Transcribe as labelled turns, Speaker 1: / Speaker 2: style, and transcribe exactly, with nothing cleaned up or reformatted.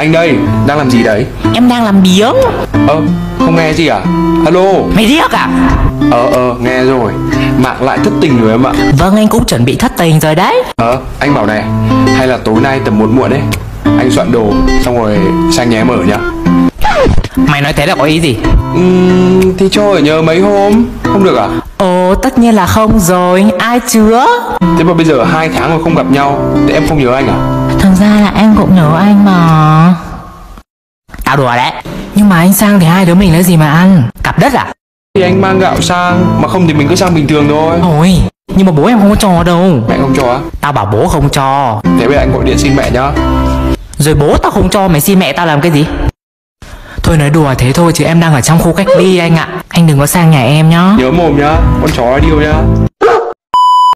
Speaker 1: Anh đây, đang làm gì đấy?
Speaker 2: Em đang làm biếng.
Speaker 1: Ơ, không nghe gì à? Alo.
Speaker 2: Mày điếc à?
Speaker 1: Ờ ờ, nghe rồi. Mạng lại thất tình rồi em ạ.
Speaker 2: Vâng, anh cũng chuẩn bị thất tình rồi đấy.
Speaker 1: Ờ, anh bảo này, hay là tối nay tầm muộn muộn đấy, anh soạn đồ xong rồi sang nhà em ở nhá.
Speaker 2: Mày nói thế là có ý gì?
Speaker 1: Uhm, thì cho ở nhờ mấy hôm. Không được à?
Speaker 2: Ồ, tất nhiên là không rồi. Ai chứa?
Speaker 1: Thế mà bây giờ hai tháng rồi không gặp nhau, thì em không nhớ anh à?
Speaker 2: Thật ra là em cũng nhớ anh mà. Tao đùa đấy. Nhưng mà anh sang thì hai đứa mình lấy gì mà ăn? Cặp đất à?
Speaker 1: Thì anh mang gạo sang, mà không thì mình cứ sang bình thường thôi.
Speaker 2: Thôi, nhưng mà bố em không có cho đâu.
Speaker 1: Mẹ không cho á?
Speaker 2: Tao bảo bố không cho.
Speaker 1: Thế bây giờ anh gọi điện xin mẹ nhá.
Speaker 2: Rồi bố tao không cho, mày xin mẹ tao làm cái gì? Thôi nói đùa thế thôi chứ em đang ở trong khu cách ly anh ạ. Anh đừng có sang nhà em nhá.
Speaker 1: Nhớ mồm nhá, con chó điêu nhá.